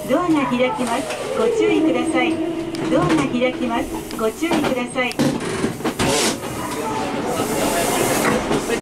ドアが開きます。ご注意ください。ドアが開きます。ご注意ください。